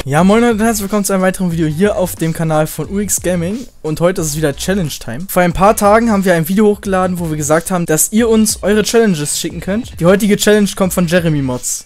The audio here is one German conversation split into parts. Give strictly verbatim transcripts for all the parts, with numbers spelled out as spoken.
Ja, moin Leute und herzlich willkommen zu einem weiteren Video hier auf dem Kanal von U X Gaming. Und heute ist es wieder Challenge Time. Vor ein paar Tagen haben wir ein Video hochgeladen, wo wir gesagt haben, dass ihr uns eure Challenges schicken könnt. Die heutige Challenge kommt von Jeremy Mods.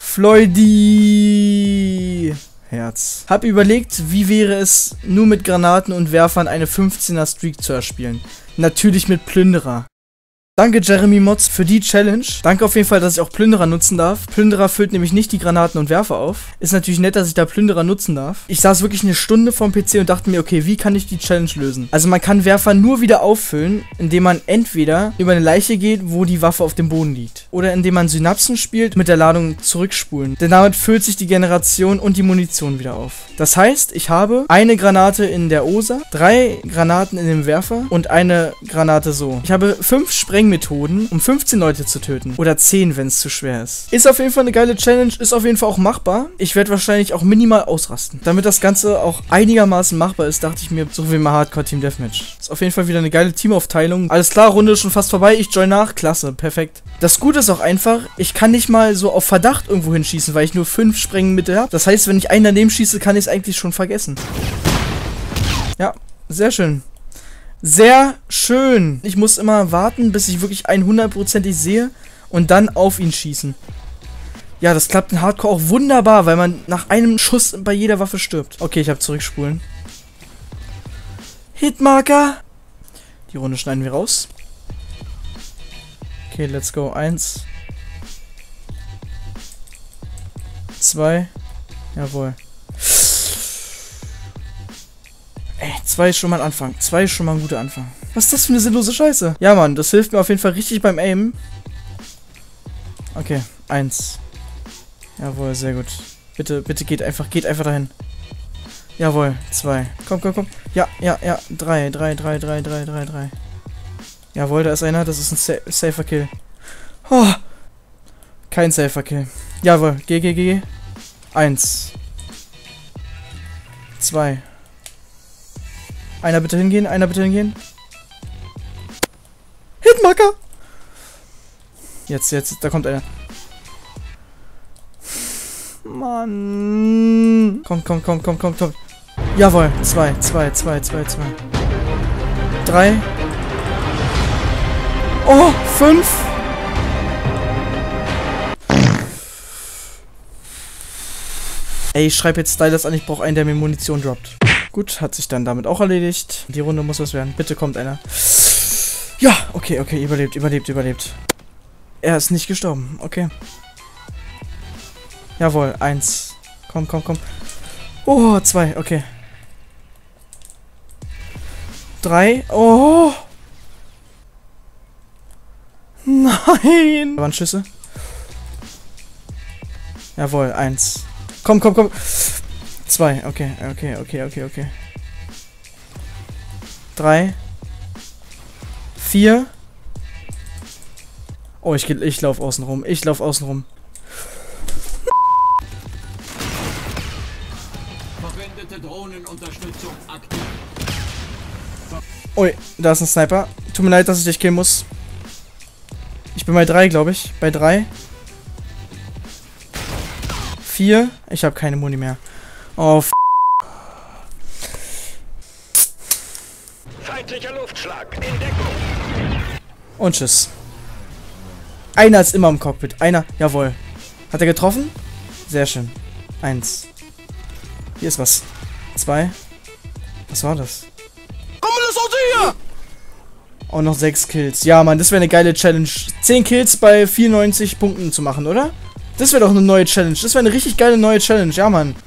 Floydy Herz. Hab überlegt, wie wäre es, nur mit Granaten und Werfern eine fünfzehner Streak zu erspielen. Natürlich mit Plünderer. Danke Jeremy Mods für die Challenge. Danke auf jeden Fall, dass ich auch Plünderer nutzen darf. Plünderer füllt nämlich nicht die Granaten und Werfer auf. Ist natürlich nett, dass ich da Plünderer nutzen darf. Ich saß wirklich eine Stunde vorm P C und dachte mir, okay, wie kann ich die Challenge lösen? Also man kann Werfer nur wieder auffüllen, indem man entweder über eine Leiche geht, wo die Waffe auf dem Boden liegt. Oder indem man Synapsen spielt, mit der Ladung zurückspulen. Denn damit füllt sich die Generation und die Munition wieder auf. Das heißt, ich habe eine Granate in der O S A, drei Granaten in dem Werfer und eine Granate so. Ich habe fünf Spreng Methoden, um fünfzehn Leute zu töten. Oder zehn, wenn es zu schwer ist. Ist auf jeden Fall eine geile Challenge, ist auf jeden Fall auch machbar. Ich werde wahrscheinlich auch minimal ausrasten. Damit das Ganze auch einigermaßen machbar ist, dachte ich mir, suchen wir mal Hardcore Team Deathmatch. Ist auf jeden Fall wieder eine geile Teamaufteilung. Alles klar, Runde ist schon fast vorbei. Ich join nach. Klasse, perfekt. Das Gute ist auch einfach, ich kann nicht mal so auf Verdacht irgendwo hinschießen, weil ich nur fünf Sprengmittel habe. Das heißt, wenn ich einen daneben schieße, kann ich es eigentlich schon vergessen. Ja, sehr schön. Sehr schön. Ich muss immer warten, bis ich wirklich hundertprozentig sehe und dann auf ihn schießen. Ja, das klappt in Hardcore auch wunderbar, weil man nach einem Schuss bei jeder Waffe stirbt. Okay, ich habe zurückspulen. Hitmarker. Die Runde schneiden wir raus. Okay, let's go. Eins. Zwei. Jawohl. Ey, zwei ist schon mal ein Anfang. Zwei ist schon mal ein guter Anfang. Was ist das für eine sinnlose Scheiße? Ja, Mann, das hilft mir auf jeden Fall richtig beim Aimen. Okay, eins. Jawohl, sehr gut. Bitte, bitte geht einfach, geht einfach dahin. Jawohl, zwei. Komm, komm, komm. Ja, ja, ja. Drei, drei, drei, drei, drei, drei, drei. Jawohl, da ist einer. Das ist ein Sa safer Kill. Oh. Kein safer Kill. Jawohl, geh, geh, geh. Eins. Zwei. Einer bitte hingehen, einer bitte hingehen. Hitmarker! Jetzt, jetzt, da kommt einer. Mann. Komm, komm, komm, komm, komm, komm. Jawohl, zwei, zwei, zwei, zwei, zwei. Drei. Oh, fünf. Ey, ich schreibe jetzt Stylus an, ich brauche einen, der mir Munition droppt. Gut, hat sich dann damit auch erledigt. Die Runde muss was werden. Bitte kommt einer. Ja, okay, okay, überlebt, überlebt, überlebt. Er ist nicht gestorben, okay. Jawohl, eins. Komm, komm, komm. Oh, zwei, okay. Drei. Oh. Nein. Da waren Schüsse. Jawohl, eins. Komm, komm, komm. Zwei, okay, okay, okay, okay, okay. Drei. Vier. Oh, ich, ich laufe außen rum. Ich laufe außen rum. Verwendete Drohnenunterstützung aktiv. Ui, da ist ein Sniper. Tut mir leid, dass ich dich killen muss. Ich bin bei drei, glaube ich. Bei drei. Vier. Ich habe keine Muni mehr. Oh, f***. Feindlicher Luftschlag in Deckung. Und tschüss. Einer ist immer im Cockpit. Einer, jawohl. Hat er getroffen? Sehr schön. Eins. Hier ist was. Zwei. Was war das? Komm das aus hier! Oh, noch sechs Kills. Ja, Mann, das wäre eine geile Challenge. zehn Kills bei vierundneunzig Punkten zu machen, oder? Das wäre doch eine neue Challenge. Das wäre eine richtig geile neue Challenge. Ja, Mann.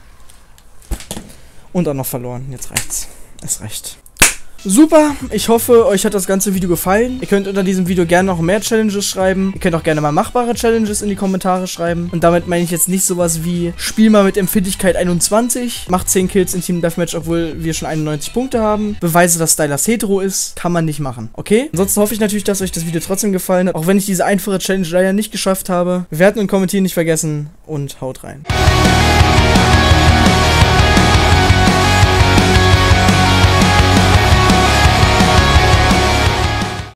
Und auch noch verloren. Jetzt reicht's. Es reicht. Super. Ich hoffe, euch hat das ganze Video gefallen. Ihr könnt unter diesem Video gerne noch mehr Challenges schreiben. Ihr könnt auch gerne mal machbare Challenges in die Kommentare schreiben. Und damit meine ich jetzt nicht sowas wie, spiel mal mit Empfindlichkeit einundzwanzig, macht zehn Kills in Team Deathmatch, obwohl wir schon einundneunzig Punkte haben. Beweise, dass Stylus hetero ist. Kann man nicht machen. Okay? Ansonsten hoffe ich natürlich, dass euch das Video trotzdem gefallen hat. Auch wenn ich diese einfache Challenge leider nicht geschafft habe. Bewerten und kommentieren nicht vergessen. Und haut rein.